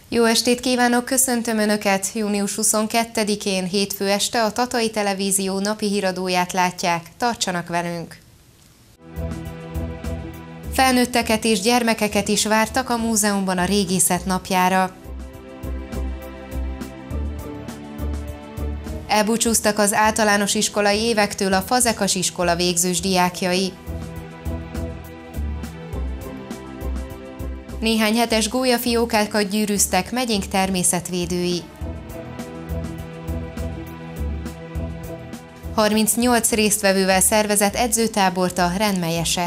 Jó estét kívánok, köszöntöm Önöket! Június 22-én hétfő este a Tatai Televízió napi híradóját látják, tartsanak velünk! Felnőtteket és gyermekeket is vártak a múzeumban a régészet napjára. Elbúcsúztak az általános iskolai évektől a Fazekas iskola végzős diákjai. Néhány hetes gólyafiókákat gyűrűztek megyénk természetvédői. 38 résztvevővel szervezett edzőtábort a Renmelyese.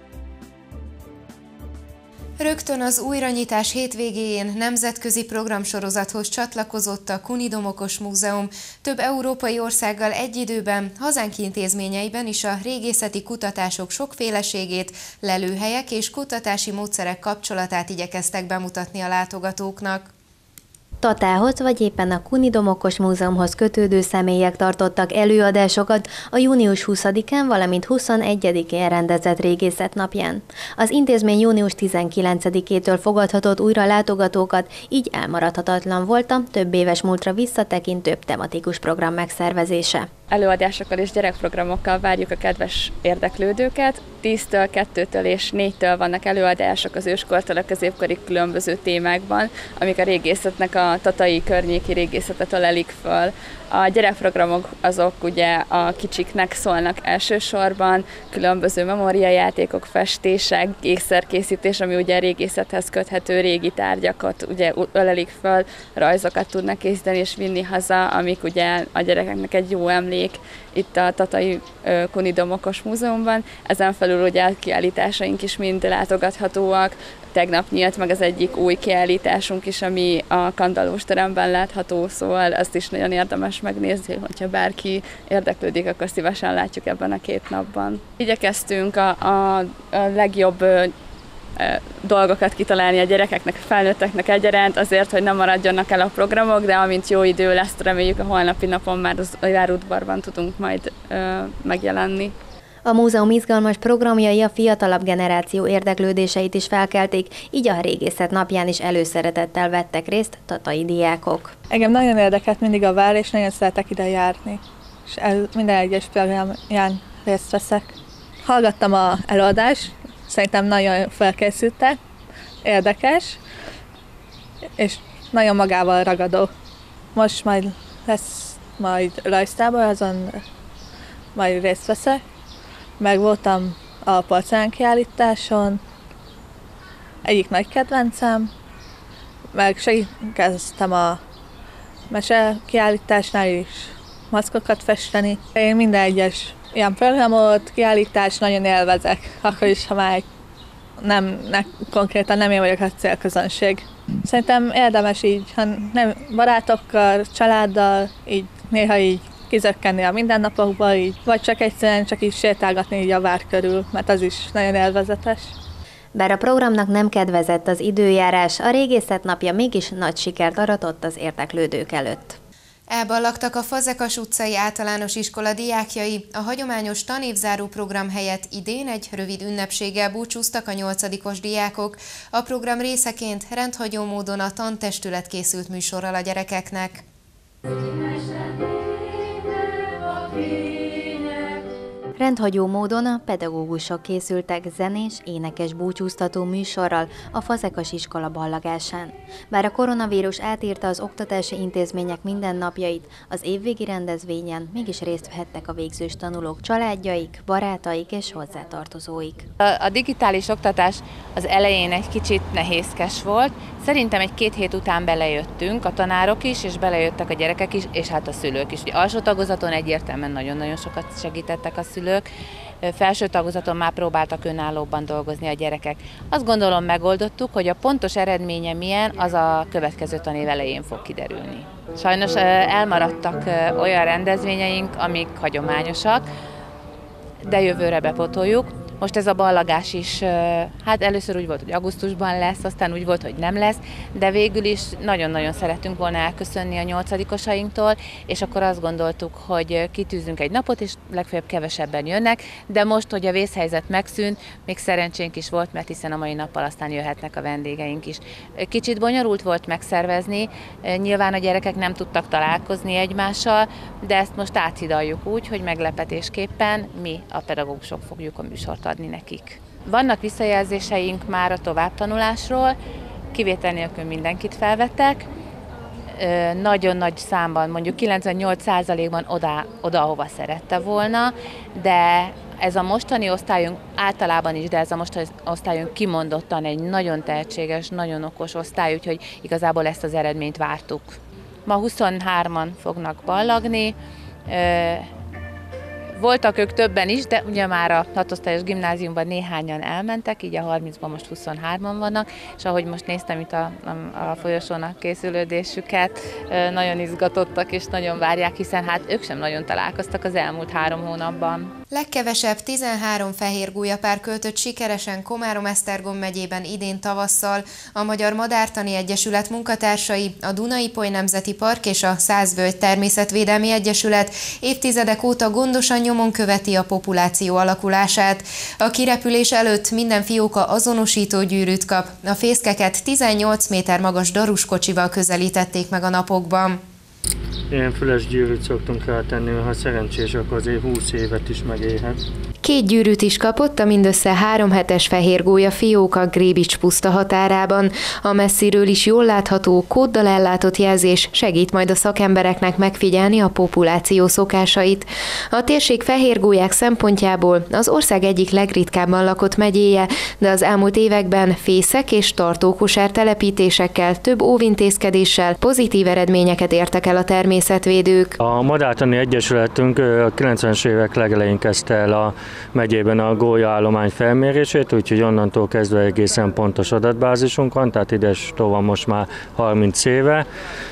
Rögtön az újranyitás hétvégéjén nemzetközi programsorozathoz csatlakozott a Kunidomokos Múzeum. Több európai országgal egy időben, hazánk intézményeiben is a régészeti kutatások sokféleségét, lelőhelyek és kutatási módszerek kapcsolatát igyekeztek bemutatni a látogatóknak. Tatához vagy éppen a Kunidomokos Múzeumhoz kötődő személyek tartottak előadásokat a június 20-án, valamint 21-én rendezett régészet napján. Az intézmény június 19-től fogadhatott újra látogatókat, így elmaradhatatlan volt a több éves múltra visszatekintő tematikus program megszervezése. Előadásokkal és gyerekprogramokkal várjuk a kedves érdeklődőket. 10-től, 2-től és 4-től vannak előadások az őskortól a középkorig különböző témákban, amik a régészetnek a tatai környéki régészetet ölelik föl. A gyerekprogramok azok ugye a kicsiknek szólnak elsősorban, különböző memóriajátékok, festések, ékszerkészítés, ami ugye a régészethez köthető régi tárgyakat ugye ölelik föl, rajzokat tudnak készíteni és vinni haza, amik ugye a gyerekeknek egy jó emlék itt a Tatai Kunidomokos Múzeumban. Ezen felül ugye a kiállításaink is mind látogathatóak. Tegnap nyílt meg az egyik új kiállításunk is, ami a Kandallós teremben látható, szóval azt is nagyon érdemes megnézni, hogyha bárki érdeklődik, akkor szívesen látjuk ebben a 2 napban. Igyekeztünk a legjobb dolgokat kitalálni a gyerekeknek, a felnőtteknek egyaránt, azért, hogy nem maradjanak el a programok, de amint jó idő lesz, reméljük a holnapi napon már az járudvarban tudunk majd megjelenni. A múzeum izgalmas programjai a fiatalabb generáció érdeklődéseit is felkelték, így a régészet napján is előszeretettel vettek részt tatai diákok. Engem nagyon érdekelt mindig a vár, és nagyon szeretek ide járni, és minden egyes programján részt veszek. Hallgattam az előadást, szerintem nagyon felkészültek, érdekes, és nagyon magával ragadó. Most majd lesz rajztábor, azon majd részt veszek. Meg voltam a porcelánkiállításon, egyik nagy kedvencem, meg segítkeztem a mesekiállításnál is maszkokat festeni. Én minden egyes ilyen programot, kiállítást nagyon élvezek, akkor is, ha már konkrétan nem én vagyok a célközönség. Szerintem érdemes így, ha nem barátokkal, családdal, így néha így kizökkenni a mindennapokba, így, vagy csak egyszerűen csak így sétálgatni így a vár körül, mert az is nagyon élvezetes. Bár a programnak nem kedvezett az időjárás, a régészet napja mégis nagy sikert aratott az érdeklődők előtt. Elballagtak a Fazekas utcai általános iskola diákjai, a hagyományos tanévzáró program helyett idén egy rövid ünnepséggel búcsúztak a 8-os diákok. A program részeként rendhagyó módon a tantestület készült műsorral a gyerekeknek. Rendhagyó módon a pedagógusok készültek zenés, énekes búcsúztató műsorral a Fazekas iskola ballagásán. Bár a koronavírus átírta az oktatási intézmények mindennapjait, az évvégi rendezvényen mégis részt vehettek a végzős tanulók családjaik, barátaik és hozzátartozóik. A digitális oktatás az elején egy kicsit nehézkes volt. Szerintem egy 2 hét után belejöttünk, a tanárok is, és belejöttek a gyerekek is, és hát a szülők is. Alsó tagozaton egyértelműen nagyon-nagyon sokat segítettek a szülők, felső tagozaton már próbáltak önállóban dolgozni a gyerekek. Azt gondolom megoldottuk, hogy a pontos eredménye milyen, az a következő tanév elején fog kiderülni. Sajnos elmaradtak olyan rendezvényeink, amik hagyományosak, de jövőre bepótoljuk. Most ez a ballagás is, hát először úgy volt, hogy augusztusban lesz, aztán úgy volt, hogy nem lesz, de végül is nagyon-nagyon szerettünk volna elköszönni a 8-osainktól, és akkor azt gondoltuk, hogy kitűzünk egy napot, és legfeljebb kevesebben jönnek, de most, hogy a vészhelyzet megszűnt, még szerencsénk is volt, mert hiszen a mai nappal aztán jöhetnek a vendégeink is. Kicsit bonyolult volt megszervezni, nyilván a gyerekek nem tudtak találkozni egymással, de ezt most áthidaljuk úgy, hogy meglepetésképpen mi a pedagógusok fogjuk a műsort adni nekik. Vannak visszajelzéseink már a továbbtanulásról, kivétel nélkül mindenkit felvettek, nagyon nagy számban, mondjuk 98%-ban oda, ahova szerette volna, de ez a mostani osztályunk általában is, de ez a mostani osztályunk kimondottan egy nagyon tehetséges, nagyon okos osztály, úgyhogy igazából ezt az eredményt vártuk. Ma 23-an fognak ballagni, voltak ők többen is, de ugye már a 6 osztályos gimnáziumban néhányan elmentek, így a 30-ban most 23-an vannak, és ahogy most néztem itt a folyosón a készülődésüket, nagyon izgatottak és nagyon várják, hiszen hát ők sem nagyon találkoztak az elmúlt 3 hónapban. Legkevesebb 13 fehér gólyapár költött sikeresen Komárom-Esztergom megyében idén tavasszal. A Magyar Madártani Egyesület munkatársai, a Duna-Ipoly Nemzeti Park és a Százvölgy Természetvédelmi Egyesület évtizedek óta gondosan nyomon követi a populáció alakulását. A kirepülés előtt minden fióka azonosító gyűrűt kap. A fészkeket 18 méter magas daruskocsival közelítették meg a napokban. Ilyen füles gyűrűt szoktunk rátenni, ha szerencsés, akkor azért 20 évet is megélhet. 2 gyűrűt is kapott a mindössze 3 hetes fehér gólya fióka Grébics puszta határában. A messziről is jól látható, kóddal ellátott jelzés segít majd a szakembereknek megfigyelni a populáció szokásait. A térség fehér gólyák szempontjából az ország egyik legritkábban lakott megyéje, de az elmúlt években fészek és tartókosár telepítésekkel, több óvintézkedéssel pozitív eredményeket értek el a természetvédők. A Madártani Egyesületünk a 90-es évek legelején kezdte el a megyében a gólyaállomány felmérését, úgyhogy onnantól kezdve egészen pontos adatbázisunk van, tehát ides van most már 30 éve.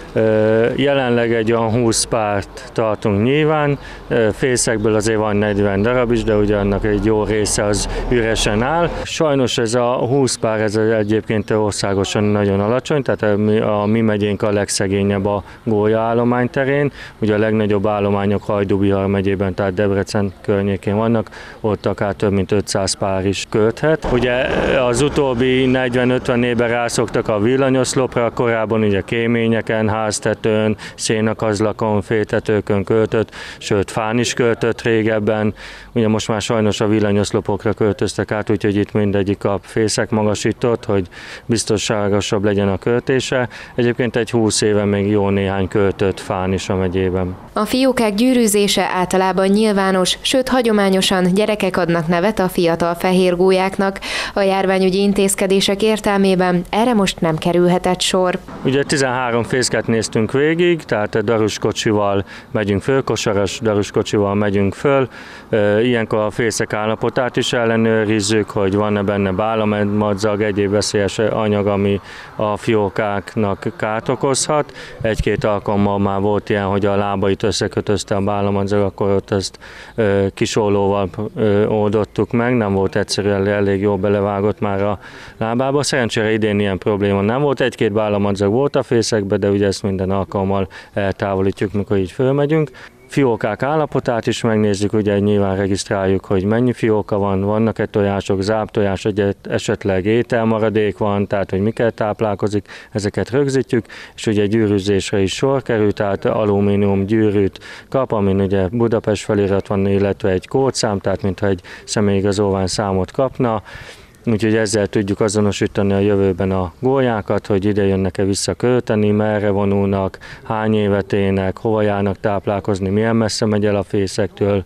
Jelenleg egy olyan 20 párt tartunk nyilván, fészekből azért van 40 darab is, de ugye annak egy jó része az üresen áll. Sajnos ez a 20 pár ez egyébként országosan nagyon alacsony, tehát a mi megyénk a legszegényebb a gólyaállomány terén. Ugye a legnagyobb állományok Hajdú-Bihar megyében, tehát Debrecen környékén vannak, ott akár több mint 500 pár is költhet. Ugye az utóbbi 40-50 évben rászoktak a villanyoszlopra, korábban ugye kéményeken, háztetőn, szénakazlakon, fétetőkön költött, sőt fán is költött régebben. Ugye most már sajnos a villanyoszlopokra költöztek át, úgyhogy itt mindegyik kap fészekmagasítót, hogy biztonságosabb legyen a költése. Egyébként egy 20 éve még jó néhány költött fán is a megyében. A fiókák gyűrűzése általában nyilvános, sőt hagyományosan gyerekek adnak nevet a fiatal fehér gólyáknak. A járványügyi intézkedések értelmében erre most nem kerülhetett sor. Ugye 13 fészket néztünk végig, tehát daruskocsival megyünk föl, kosaras daruskocsival megyünk föl. Ilyenkor a fészek állapotát is ellenőrizzük, hogy van-e benne bálamadzag, egyéb veszélyes anyag, ami a fiókáknak kárt okozhat. Egy-két alkalommal már volt ilyen, hogy a lábait összekötözte a bálamadzag, akkor ott ezt kisollóval oldottuk meg, nem volt egyszerűen elég jól belevágott már a lábába. Szerencsére idén ilyen probléma nem volt, egy-két bálamadzag volt a fészekben, de ugye ezt minden alkalommal eltávolítjuk, mikor így fölmegyünk. Fiókák állapotát is megnézzük, ugye nyilván regisztráljuk, hogy mennyi fióka van, vannak-e tojások, záptojás, esetleg ételmaradék van, tehát hogy miket táplálkozik, ezeket rögzítjük, és ugye gyűrűzésre is sor kerül, tehát alumínium gyűrűt kap, amin ugye Budapest felirat van, illetve egy kódszám, tehát mintha egy személyigazolvány számot kapna. Úgyhogy ezzel tudjuk azonosítani a jövőben a gólyákat, hogy ide jönnek-e vissza költeni, merre vonulnak, hány évet élnek, hova járnak táplálkozni, milyen messze megy el a fészektől,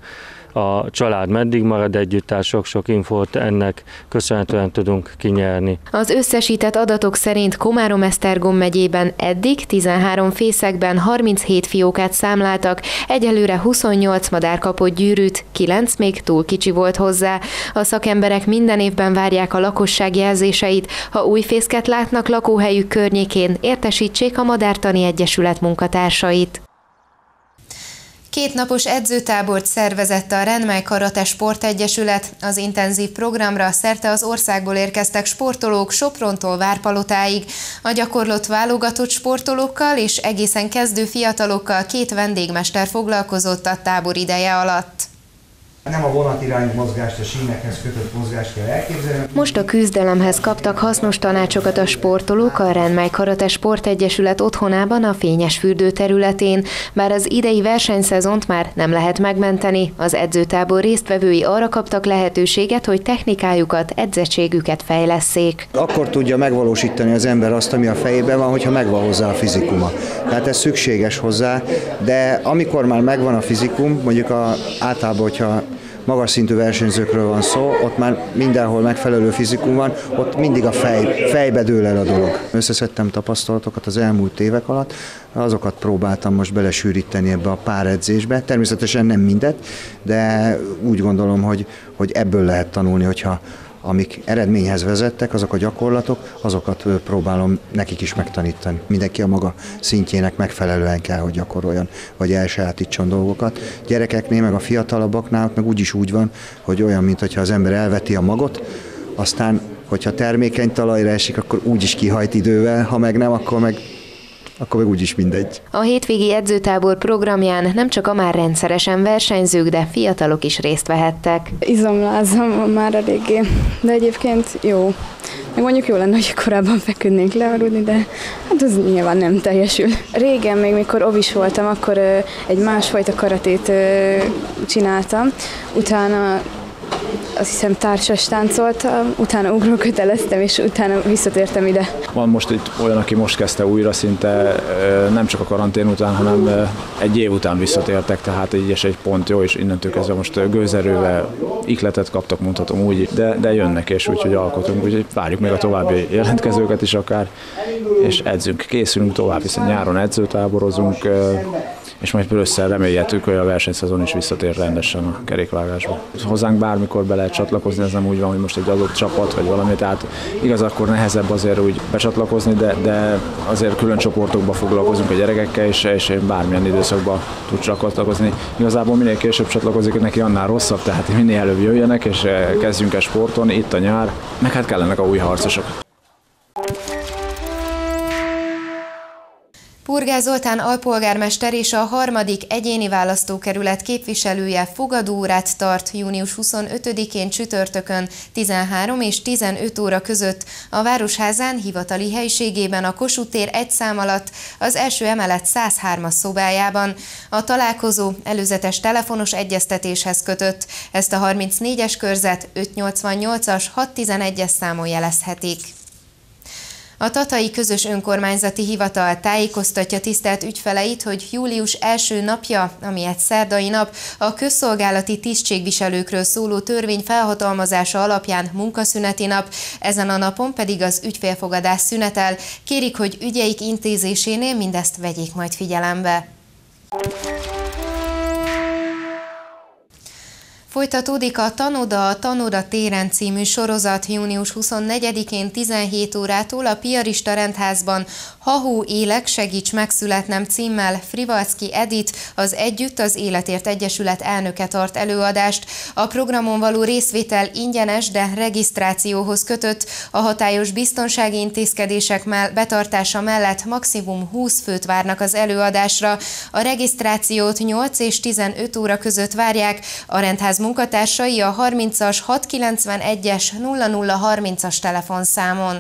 a család meddig marad együtt, tehát sok-sok infót ennek köszönhetően tudunk kinyerni. Az összesített adatok szerint Komárom-Esztergom megyében eddig 13 fészekben 37 fiókát számláltak, egyelőre 28 madár kapott gyűrűt, 9 még túl kicsi volt hozzá. A szakemberek minden évben várják a lakosság jelzéseit, ha új fészket látnak lakóhelyük környékén, értesítsék a Madártani Egyesület munkatársait. 2 napos edzőtábort szervezett a Renmei Karate Sportegyesület. Az intenzív programra szerte az országból érkeztek sportolók Soprontól Várpalotáig. A gyakorlott válogatott sportolókkal és egészen kezdő fiatalokkal 2 vendégmester foglalkozott a tábor ideje alatt. Nem a vonatirányú mozgást, a sínekhez kötött mozgást kell elképzelni. Most a küzdelemhez kaptak hasznos tanácsokat a sportolók a Renmei Karate Sportegyesület otthonában a Fényesfürdő területén. Bár az idei versenyszezont már nem lehet megmenteni, az edzőtábor résztvevői arra kaptak lehetőséget, hogy technikájukat, edzettségüket fejlesszék. Akkor tudja megvalósítani az ember azt, ami a fejében van, hogyha megvan hozzá a fizikuma. Tehát ez szükséges hozzá, de amikor már megvan a fizikum, mondjuk általában, hogyha magas szintű versenyzőkről van szó, ott már mindenhol megfelelő fizikum van, ott mindig a fejbe dől el a dolog. Összeszedtem tapasztalatokat az elmúlt évek alatt, azokat próbáltam most belesűríteni ebbe a pár edzésbe. Természetesen nem mindet, de úgy gondolom, hogy ebből lehet tanulni, hogyha amik eredményhez vezettek, azok a gyakorlatok, azokat próbálom nekik is megtanítani. Mindenki a maga szintjének megfelelően kell, hogy gyakoroljon, vagy elsajátítson dolgokat. Gyerekeknél, meg a fiatalabbaknál meg úgyis úgy van, hogy olyan, mintha az ember elveti a magot, aztán, hogyha termékeny talajra esik, akkor úgyis kihajt idővel, ha meg nem, akkor meg úgyis mindegy. A hétvégi edzőtábor programján nem csak a már rendszeresen versenyzők, de fiatalok is részt vehettek. Izomlázam van már eléggé, de egyébként jó. Meg mondjuk jó lenne, hogy korábban feküdnénk lealudni, de hát az nyilván nem teljesül. Régen, még mikor ovis voltam, akkor egy másfajta karatét csináltam, utána azt hiszem társas táncoltam, utána ugróköteleztem, és utána visszatértem ide. Van most itt olyan, aki most kezdte újra, szinte nem csak a karantén után, hanem egy év után visszatértek, tehát így és egy pont jó, és innentől kezdve most gőzerővel ihletet kaptak, mondhatom úgy, de jönnek, és úgyhogy alkotunk, úgyhogy várjuk meg a további jelentkezőket is akár, és edzünk, készülünk tovább, hiszen nyáron edzőtáborozunk, és majd ősszel reméljük, hogy a versenyszezon is visszatér rendesen a kerékvágásba. Hozzánk bármikor be lehet csatlakozni, ez nem úgy van, hogy most egy adott csapat vagy valami, tehát igaz, akkor nehezebb azért úgy becsatlakozni, de azért külön csoportokba foglalkozunk a gyerekekkel, és bármilyen időszakban tud csatlakozni. Igazából minél később csatlakozik neki, annál rosszabb, tehát minél előbb jöjjenek, és kezdjünk el sportolni, itt a nyár, meg hát kellenek a új harcosok. Purgás Zoltán alpolgármester és a 3. egyéni választókerület képviselője fogadóórát tart június 25-én csütörtökön 13 és 15 óra között a Városházán hivatali helyiségében a Kossuth tér 1 szám alatt az első emelet 103-as szobájában. A találkozó előzetes telefonos egyeztetéshez kötött, ezt a 34-es körzet 588-as 611-es számon jelezhetik. A Tatai Közös Önkormányzati Hivatal tájékoztatja tisztelt ügyfeleit, hogy július első napja, ami egy szerdai nap, a közszolgálati tisztségviselőkről szóló törvény felhatalmazása alapján munkaszüneti nap, ezen a napon pedig az ügyfélfogadás szünetel. Kérik, hogy ügyeik intézésénél mindezt vegyék majd figyelembe. Folytatódik a Tanoda téren című sorozat június 24-én 17 órától a Piarista rendházban. Ha-hó élek, segíts megszületnem címmel Frivalszki Edith, az Együtt az Életért Egyesület elnöke tart előadást. A programon való részvétel ingyenes, de regisztrációhoz kötött. A hatályos biztonsági intézkedések betartása mellett maximum 20 főt várnak az előadásra. A regisztrációt 8 és 15 óra között várják. A rendház munkatársai a 30-as 691-es 0030-as telefonszámon.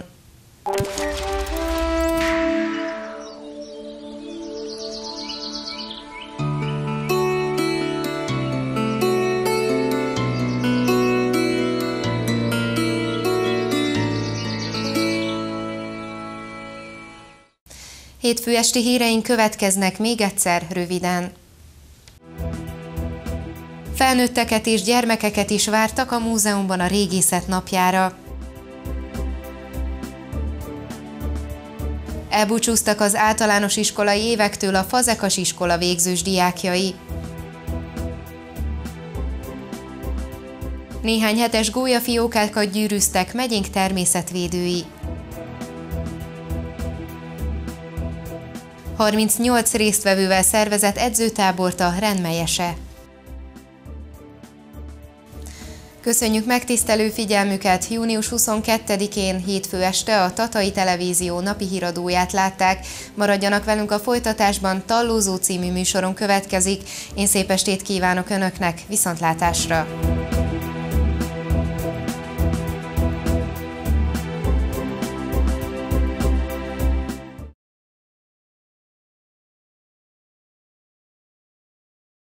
Hétfő esti híreink következnek még egyszer röviden. Felnőtteket és gyermekeket is vártak a múzeumban a régészet napjára. Elbúcsúztak az általános iskolai évektől a Fazekas iskola végzős diákjai. Néhány hetes gólyafiókákat gyűrűztek megyénk természetvédői. 38 résztvevővel szervezett edzőtábort a Renmelyese. Köszönjük megtisztelő figyelmüket! Június 22-én hétfő este a Tatai Televízió napi híradóját látták. Maradjanak velünk a folytatásban, Tallózó című műsoron következik. Én szép estét kívánok Önöknek, viszontlátásra!